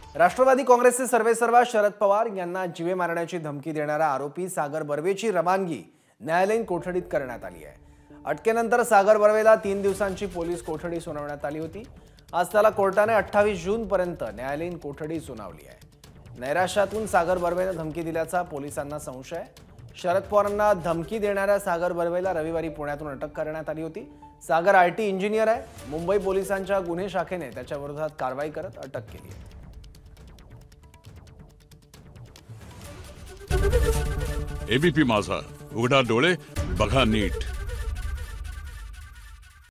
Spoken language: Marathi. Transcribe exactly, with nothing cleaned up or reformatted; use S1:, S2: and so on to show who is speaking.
S1: राष्ट्रवादी काँग्रेसचे सर्वेसर्वा शरद पवार यांना जीवे मारण्याची धमकी देणारा आरोपी सागर बर्वेची रवानगी न्यायालयीन कोठडीत करण्यात आली आहे। अटकेनंतर सागर बर्वेला तीन दिवसांची पोलीस कोठडी सुनावण्यात आली होती। आज त्याला कोर्टाने अठ्ठावीस जून पर्यंत न्यायालयीन कोठडी सुनावली आहे। नैराश्यातून सागर बर्वेने धमकी दिल्याचा पोलिसांना संशय आहे। शरद पवारांना धमकी देणाऱ्या सागर बर्वेला रविवारी पुण्यातून अटक करण्यात आली होती। सागर आयटी इंजिनियर आहे। मुंबई पोलिसांच्या गुन्हे शाखेने त्याच्या विरोधात कारवाई करत अटक केली आहे।
S2: एबीपी माझा, उघडा डोळे बघा नीट।